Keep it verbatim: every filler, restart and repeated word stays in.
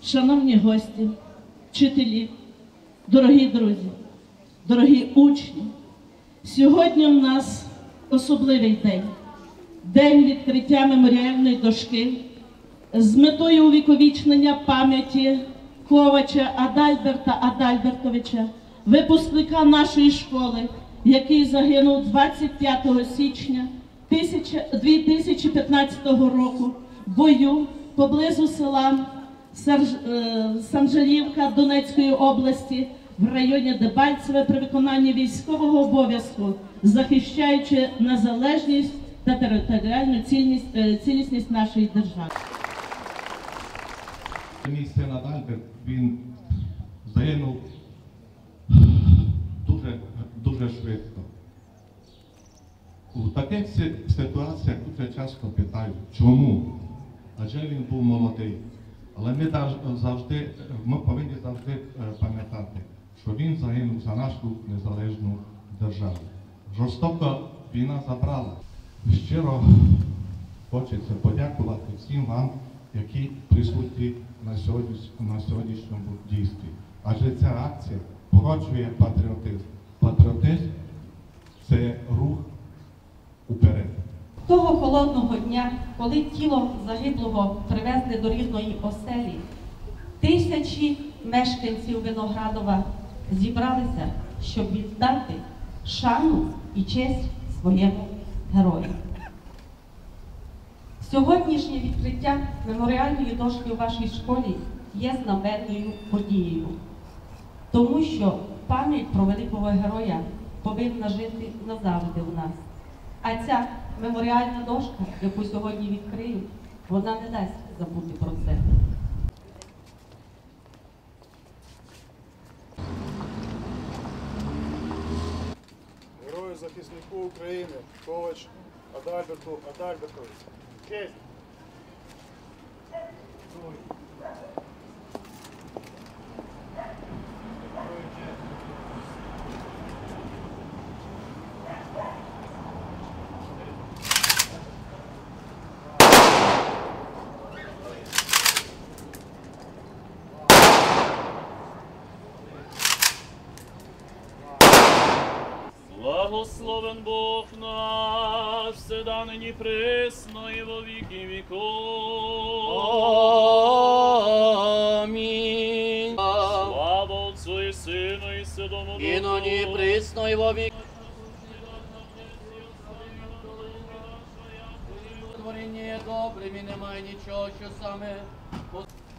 шановні гості, вчителі, дорогі друзі, дорогі учні, сьогодні у нас особливий день. День відкриття меморіальної дошки з метою увіковічнення пам'яті Ковача Адальберта Адальбертовича, випускника нашої школи, який загинув двадцять п'ятого січня дві тисячі п'ятнадцятого року в бою поблизу села Санжарівка Донецької області в районі Дебальцеве при виконанні військового обов'язку, захищаючи незалежність та територіальну цілісність, цілісність нашої держави. Мій син Адальберт, він загинув дуже, дуже швидко. У таких ситуаціях дуже часто питають, чому? Адже він був молодий. Але ми завжди, ми повинні завжди пам'ятати, що він загинув за нашу незалежну державу. Жорстоко війна забрала. Щиро хочеться подякувати всім вам, які присутні на, сьогодні, на сьогоднішньому дійстві. Адже ця акція породжує патріотизм. Патріотизм – це рух уперед. Того холодного дня, коли тіло загиблого привезли до рідної оселі, тисячі мешканців Виноградова зібралися, щоб віддати шану і честь своєму герою. Сьогоднішнє відкриття меморіальної дошки у вашій школі є знаменною подією, тому що пам'ять про великого героя повинна жити назавжди у нас. А ця меморіальна дошка, яку сьогодні відкриють, вона не дасть забути про це. Герою-захиснику України Ковач Адальберту Адальбертовичу. Честь! Благословен Бог наш, всегда нині присно і во віки віков. Амінь. Слава Отцу і Сину і Святому Духу. І нині присно і во віки. Творіння є добрим і немає нічого, що саме